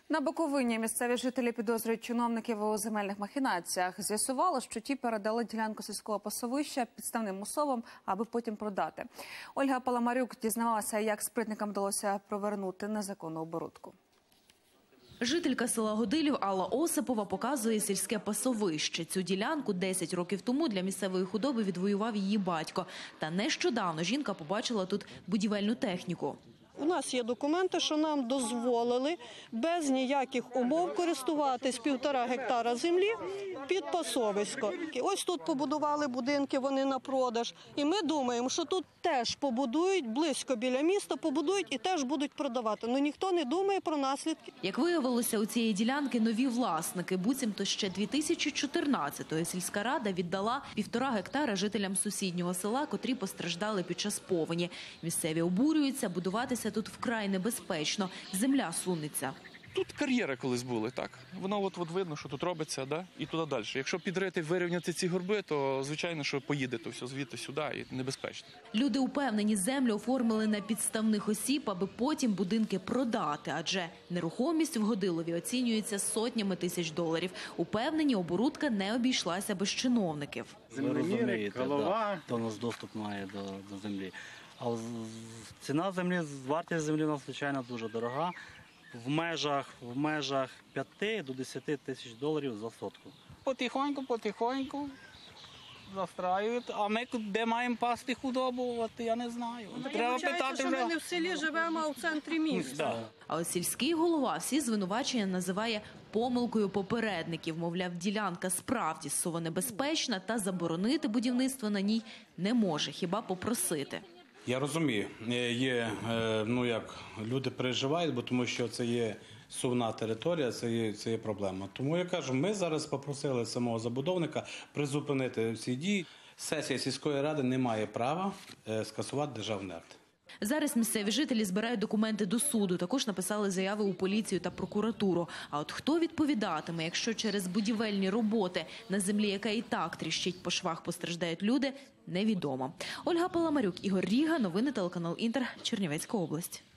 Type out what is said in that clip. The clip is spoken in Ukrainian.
На Буковині місцеві жителі підозрюють чиновників у земельних махінаціях. З'ясувало, що ті передали ділянку сільського пасовища підставним особам, аби потім продати. Ольга Паламарюк дізнавалася, як спритникам вдалося провернути незаконну оборудку. Жителька села Годилів Алла Осипова показує сільське пасовище. Цю ділянку 10 років тому для місцевої худоби відвоював її батько. Та нещодавно жінка побачила тут будівельну техніку. У нас є документи, що нам дозволили без ніяких умов користуватись 1,5 гектара землі під пасовисько. Ось тут побудували будинки, вони на продаж. І ми думаємо, що тут теж побудують, близько біля міста побудують і теж будуть продавати. Ну ніхто не думає про наслідки. Як виявилося, у цієї ділянки нові власники. Буцімто ще 2014-го сільська рада віддала 1,5 гектара жителям сусіднього села, котрі постраждали під час повені. Місцеві обурюються, будуватися тут вкрай небезпечно. Земля сунеться. Тут кар'єри колись були, так. Воно от видно, що тут робиться, да? І туди далі. Якщо підрити, вирівняти ці горби, то, звичайно, що поїде то все звідти сюди і небезпечно. Люди упевнені, землю оформили на підставних осіб, аби потім будинки продати. Адже нерухомість в Годилові оцінюється сотнями тисяч доларів. Упевнені, оборудка не обійшлася без чиновників. Ви розумієте, да, хто у нас доступ має до землі. А ціна землі, вартість землі у нас, звичайно, дуже дорога. В межах 5 до 10 тисяч доларів за сотку. Потихоньку застраюють. А ми де маємо пасти худобу, от я не знаю. Треба питати вже. Ми не в селі живемо, а в центрі міста. А от сільський голова всі звинувачення називає помилкою попередників. Мовляв, ділянка справді совонебезпечна та заборонити будівництво на ній не може, хіба попросити. Я розумію, люди переживають, бо тому що це є сувна територія, це є проблема. Тому я кажу, ми зараз попросили самого забудовника призупинити всі дії. Сесія сільської ради не має права скасувати державний акт. Зараз місцеві жителі збирають документи до суду, також написали заяви у поліцію та прокуратуру. А от хто відповідатиме, якщо через будівельні роботи на землі, яка і так тріщить по швах, постраждають люди, невідомо. Ольга Паламарюк, Ігор Ріга, новини телеканал Інтер, Чернівецька область.